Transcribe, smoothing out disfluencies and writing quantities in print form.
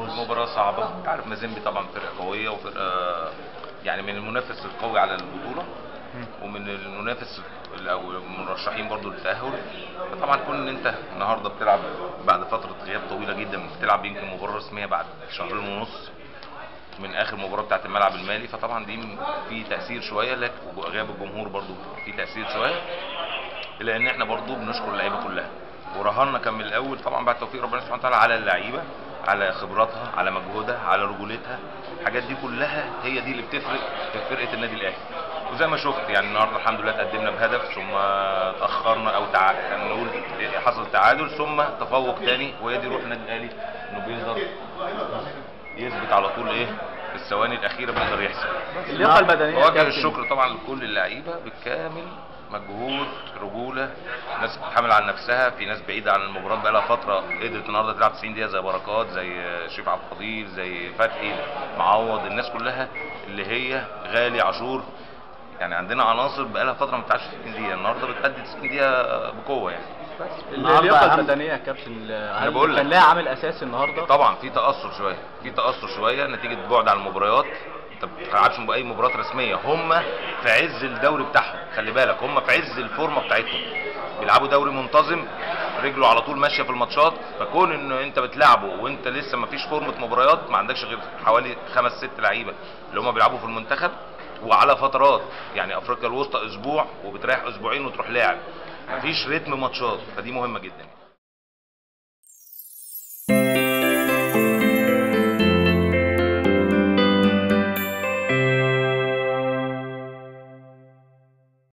مباراة صعبة. انت عارف مازيمبي طبعا فرقة قوية وفرقة يعني من المنافس القوي على البطولة ومن المنافس او المرشحين برضو للتأهل. فطبعا كون ان انت النهارده بتلعب بعد فترة غياب طويلة جدا، بتلعب يمكن مباراة رسمية بعد شهرين ونص من اخر مباراة بتاعت الملعب المالي، فطبعا دي في تأثير شوية، لكن غياب الجمهور برضو في تأثير شوية. الا ان احنا برضو بنشكر اللعيبة كلها، ورهنا كان من الاول طبعا بعد توفيق ربنا سبحانه وتعالى على اللعيبه، على خبراتها، على مجهودها، على رجولتها. الحاجات دي كلها هي دي اللي بتفرق في فرقه النادي الاهلي. وزي ما شفت يعني النهارده الحمد لله تقدمنا بهدف، ثم اتاخرنا او نقول حصل تعادل، ثم تفوق تاني، وهي دي روح النادي الاهلي انه بيقدر يثبت على طول ايه في الثواني الاخيره بيقدر يحسب. اللياقه البدنيه وجه الشكر طبعا لكل اللعيبه بالكامل، مجهود، رجوله، ناس بتحمل على نفسها، في ناس بعيده عن المباراه بقالها فتره قدرت النهارده تلعب 90 دقيقه زي بركات، زي شريف عبد القدير، زي فتحي معوض، الناس كلها اللي هي غالي عاشور. يعني عندنا عناصر بقالها فتره ما بتلعبش 60 دقيقه، النهارده بتأدي 90 دقيقه بقوه يعني. بس اللياقه البدنيه يا كابتن هل كان لها عامل اساسي النهارده؟ طبعا في تاثر شويه، نتيجه بعد عن المباريات. انت ما بتلعبش اي مباريات رسميه، هم في عز الدوري بتاعهم، خلي بالك هم في عز الفورمه بتاعتهم، بيلعبوا دوري منتظم، رجله على طول ماشيه في الماتشات. فكون ان انت بتلعبه وانت لسه ما فيش فورمه مباريات، ما عندكش غير حوالي 5 6 لعيبه اللي هم بيلعبوا في المنتخب وعلى فترات، يعني افريقيا الوسطى اسبوع وبتريح اسبوعين وتروح لاعب، مفيش رتم ماتشات، فدي مهمه جدا.